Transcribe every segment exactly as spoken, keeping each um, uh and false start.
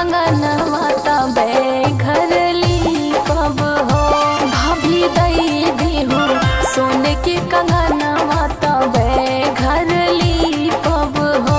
कंगनवा तबे घर ली पब हो। भाभी दई देहु सोने के कंगनवा तबे घर ली पब हो।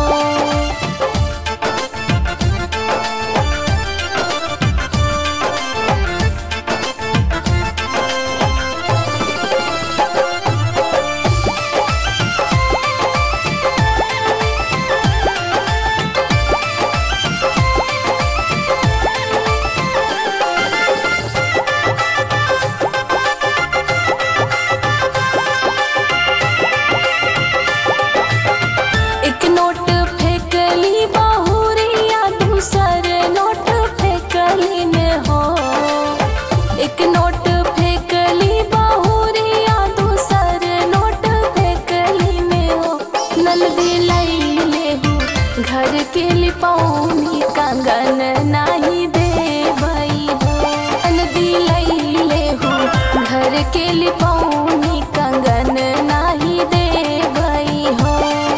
एक नोट फेंकली बहुरिया दूसर नोट फेंकली में हो। नंदी लई लेहू घर के लिपौनी कंगन नाही दे भई हो। नंदी लई लेहू घर के लिपौनी कंगन नाही दे भई हो।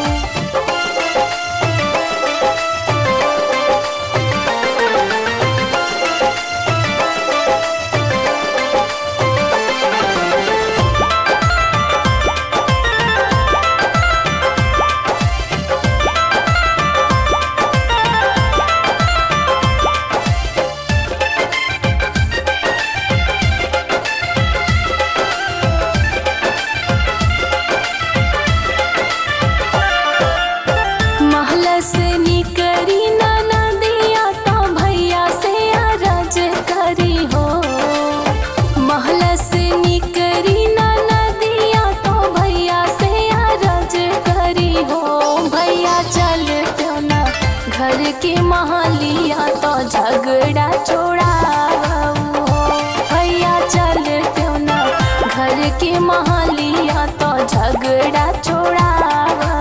घर के महलिया तो झगड़ा छोड़ावो भैया चल क्यों ना। घर के महलिया तो झगड़ा छोड़ावो।